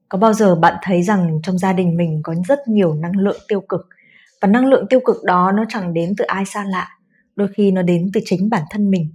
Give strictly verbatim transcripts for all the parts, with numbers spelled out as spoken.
Có bao giờ bạn thấy rằng trong gia đình mình có rất nhiều năng lượng tiêu cực, và năng lượng tiêu cực đó nó chẳng đến từ ai xa lạ, đôi khi nó đến từ chính bản thân mình.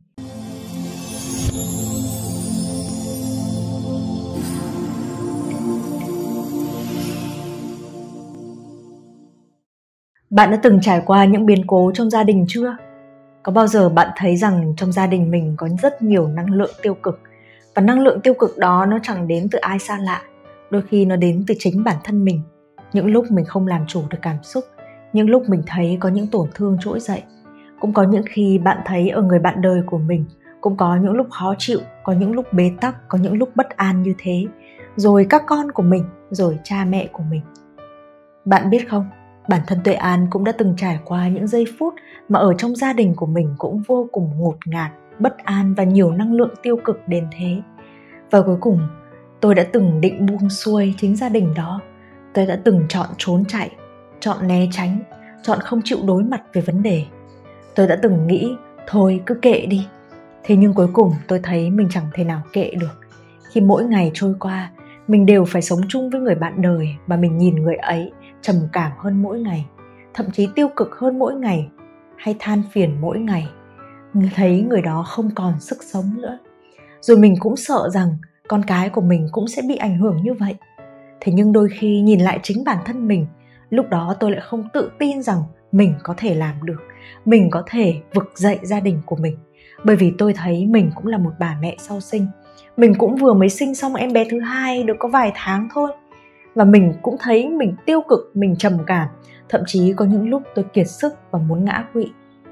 Bạn đã từng trải qua những biến cố trong gia đình chưa? Có bao giờ bạn thấy rằng trong gia đình mình có rất nhiều năng lượng tiêu cực, và năng lượng tiêu cực đó nó chẳng đến từ ai xa lạ, đôi khi nó đến từ chính bản thân mình. Những lúc mình không làm chủ được cảm xúc, những lúc mình thấy có những tổn thương trỗi dậy. Cũng có những khi bạn thấy ở người bạn đời của mình cũng có những lúc khó chịu, có những lúc bế tắc, có những lúc bất an như thế. Rồi các con của mình, rồi cha mẹ của mình. Bạn biết không, bản thân Tuệ An cũng đã từng trải qua những giây phút mà ở trong gia đình của mình cũng vô cùng ngột ngạt, bất an và nhiều năng lượng tiêu cực đến thế. Và cuối cùng, tôi đã từng định buông xuôi chính gia đình đó. Tôi đã từng chọn trốn chạy, chọn né tránh, chọn không chịu đối mặt với vấn đề. Tôi đã từng nghĩ, thôi cứ kệ đi. Thế nhưng cuối cùng tôi thấy mình chẳng thể nào kệ được. Khi mỗi ngày trôi qua, mình đều phải sống chung với người bạn đời mà mình nhìn người ấy trầm cảm hơn mỗi ngày, thậm chí tiêu cực hơn mỗi ngày, hay than phiền mỗi ngày, thấy người đó không còn sức sống nữa. Rồi mình cũng sợ rằng con cái của mình cũng sẽ bị ảnh hưởng như vậy. Thế nhưng đôi khi nhìn lại chính bản thân mình, lúc đó tôi lại không tự tin rằng mình có thể làm được, mình có thể vực dậy gia đình của mình. Bởi vì tôi thấy mình cũng là một bà mẹ sau sinh. Mình cũng vừa mới sinh xong em bé thứ hai được có vài tháng thôi. Và mình cũng thấy mình tiêu cực, mình trầm cảm. Thậm chí có những lúc tôi kiệt sức và muốn ngã quỵ.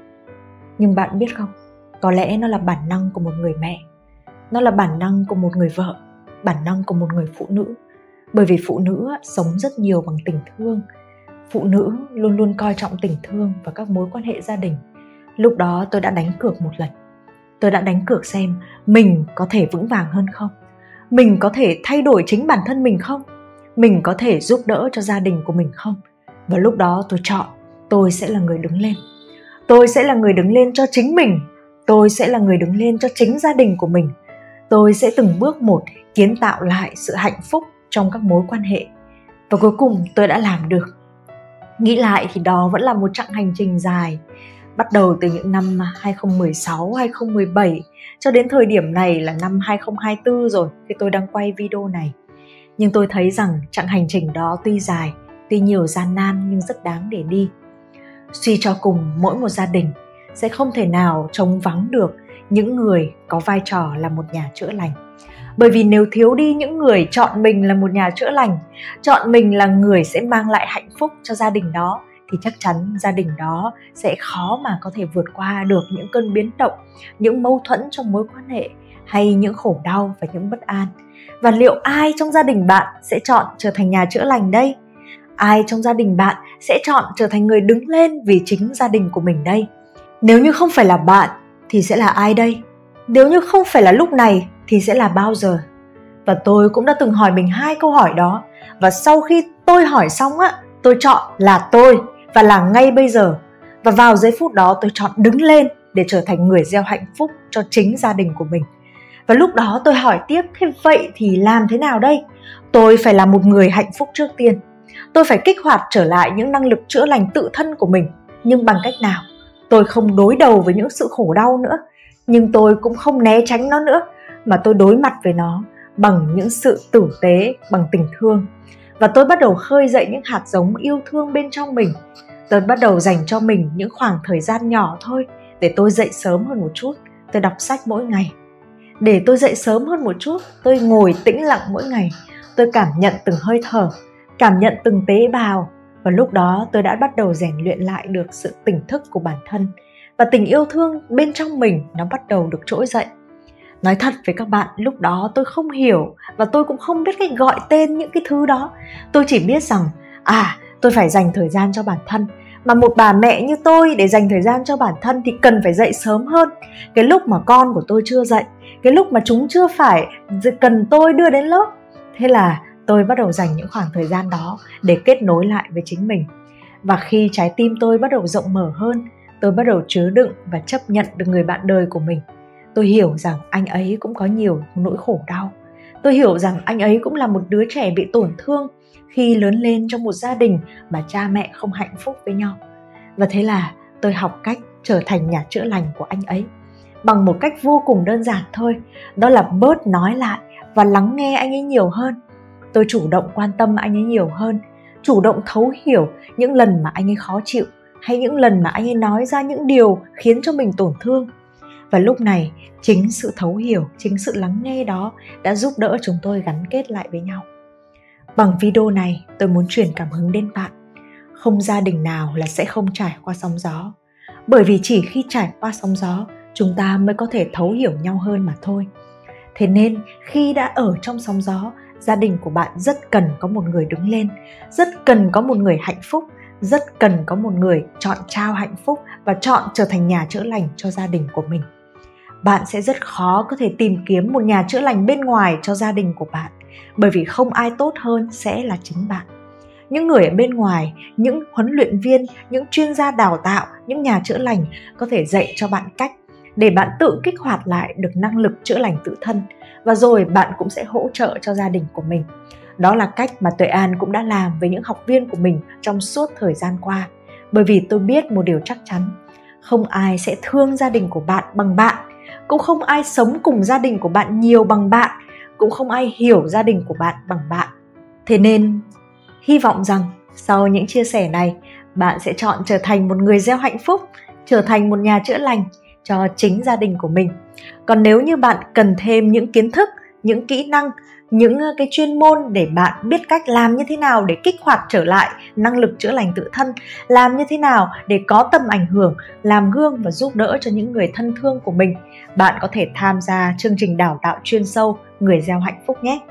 Nhưng bạn biết không, có lẽ nó là bản năng của một người mẹ. Nó là bản năng của một người vợ, bản năng của một người phụ nữ. Bởi vì phụ nữ sống rất nhiều bằng tình thương. Phụ nữ luôn luôn coi trọng tình thương và các mối quan hệ gia đình. Lúc đó tôi đã đánh cược một lần. Tôi đã đánh cược xem mình có thể vững vàng hơn không? Mình có thể thay đổi chính bản thân mình không? Mình có thể giúp đỡ cho gia đình của mình không? Và lúc đó tôi chọn, tôi sẽ là người đứng lên. Tôi sẽ là người đứng lên cho chính mình. Tôi sẽ là người đứng lên cho chính gia đình của mình. Tôi sẽ từng bước một kiến tạo lại sự hạnh phúc trong các mối quan hệ. Và cuối cùng tôi đã làm được. Nghĩ lại thì đó vẫn là một chặng hành trình dài, bắt đầu từ những năm hai không một sáu, hai không một bảy cho đến thời điểm này là năm hai không hai tư rồi khi tôi đang quay video này. Nhưng tôi thấy rằng chặng hành trình đó tuy dài, tuy nhiều gian nan nhưng rất đáng để đi. Suy cho cùng, mỗi một gia đình sẽ không thể nào trống vắng được những người có vai trò là một nhà chữa lành. Bởi vì nếu thiếu đi những người chọn mình là một nhà chữa lành, chọn mình là người sẽ mang lại hạnh phúc cho gia đình đó, thì chắc chắn gia đình đó sẽ khó mà có thể vượt qua được những cơn biến động, những mâu thuẫn trong mối quan hệ, hay những khổ đau và những bất an. Và liệu ai trong gia đình bạn sẽ chọn trở thành nhà chữa lành đây? Ai trong gia đình bạn sẽ chọn trở thành người đứng lên vì chính gia đình của mình đây? Nếu như không phải là bạn thì sẽ là ai đây? Nếu như không phải là lúc này thì sẽ là bao giờ? Và tôi cũng đã từng hỏi mình hai câu hỏi đó. Và sau khi tôi hỏi xong á, tôi chọn là tôi và là ngay bây giờ. Và vào giây phút đó tôi chọn đứng lên để trở thành người gieo hạnh phúc cho chính gia đình của mình. Và lúc đó tôi hỏi tiếp, thế vậy thì làm thế nào đây? Tôi phải là một người hạnh phúc trước tiên. Tôi phải kích hoạt trở lại những năng lực chữa lành tự thân của mình. Nhưng bằng cách nào? Tôi không đối đầu với những sự khổ đau nữa, nhưng tôi cũng không né tránh nó nữa, mà tôi đối mặt với nó bằng những sự tử tế, bằng tình thương. Và tôi bắt đầu khơi dậy những hạt giống yêu thương bên trong mình. Tôi bắt đầu dành cho mình những khoảng thời gian nhỏ thôi để tôi dậy sớm hơn một chút. Tôi đọc sách mỗi ngày. Để tôi dậy sớm hơn một chút, tôi ngồi tĩnh lặng mỗi ngày. Tôi cảm nhận từng hơi thở, cảm nhận từng tế bào. Và lúc đó tôi đã bắt đầu rèn luyện lại được sự tỉnh thức của bản thân. Và tình yêu thương bên trong mình nó bắt đầu được trỗi dậy. Nói thật với các bạn, lúc đó tôi không hiểu và tôi cũng không biết cách gọi tên những cái thứ đó. Tôi chỉ biết rằng, à, tôi phải dành thời gian cho bản thân. Mà một bà mẹ như tôi để dành thời gian cho bản thân thì cần phải dậy sớm hơn. Cái lúc mà con của tôi chưa dậy, cái lúc mà chúng chưa phải cần tôi đưa đến lớp. Thế là tôi bắt đầu dành những khoảng thời gian đó để kết nối lại với chính mình. Và khi trái tim tôi bắt đầu rộng mở hơn, tôi bắt đầu chứa đựng và chấp nhận được người bạn đời của mình. Tôi hiểu rằng anh ấy cũng có nhiều nỗi khổ đau. Tôi hiểu rằng anh ấy cũng là một đứa trẻ bị tổn thương khi lớn lên trong một gia đình mà cha mẹ không hạnh phúc với nhau. Và thế là tôi học cách trở thành nhà chữa lành của anh ấy bằng một cách vô cùng đơn giản thôi, đó là bớt nói lại và lắng nghe anh ấy nhiều hơn. Tôi chủ động quan tâm anh ấy nhiều hơn, chủ động thấu hiểu những lần mà anh ấy khó chịu hay những lần mà anh ấy nói ra những điều khiến cho mình tổn thương. Và lúc này, chính sự thấu hiểu, chính sự lắng nghe đó đã giúp đỡ chúng tôi gắn kết lại với nhau. Bằng video này, tôi muốn truyền cảm hứng đến bạn. Không gia đình nào là sẽ không trải qua sóng gió. Bởi vì chỉ khi trải qua sóng gió, chúng ta mới có thể thấu hiểu nhau hơn mà thôi. Thế nên, khi đã ở trong sóng gió, gia đình của bạn rất cần có một người đứng lên, rất cần có một người hạnh phúc, rất cần có một người chọn trao hạnh phúc và chọn trở thành nhà chữa lành cho gia đình của mình. Bạn sẽ rất khó có thể tìm kiếm một nhà chữa lành bên ngoài cho gia đình của bạn, bởi vì không ai tốt hơn sẽ là chính bạn. Những người ở bên ngoài, những huấn luyện viên, những chuyên gia đào tạo, những nhà chữa lành có thể dạy cho bạn cách để bạn tự kích hoạt lại được năng lực chữa lành tự thân, và rồi bạn cũng sẽ hỗ trợ cho gia đình của mình. Đó là cách mà Tuệ An cũng đã làm với những học viên của mình trong suốt thời gian qua. Bởi vì tôi biết một điều chắc chắn, không ai sẽ thương gia đình của bạn bằng bạn, cũng không ai sống cùng gia đình của bạn nhiều bằng bạn, cũng không ai hiểu gia đình của bạn bằng bạn. Thế nên, hy vọng rằng sau những chia sẻ này, bạn sẽ chọn trở thành một người gieo hạnh phúc, trở thành một nhà chữa lành cho chính gia đình của mình. Còn nếu như bạn cần thêm những kiến thức, những kỹ năng, những cái chuyên môn để bạn biết cách làm như thế nào để kích hoạt trở lại năng lực chữa lành tự thân, làm như thế nào để có tầm ảnh hưởng, làm gương và giúp đỡ cho những người thân thương của mình, bạn có thể tham gia chương trình đào tạo chuyên sâu Người Gieo Hạnh Phúc nhé.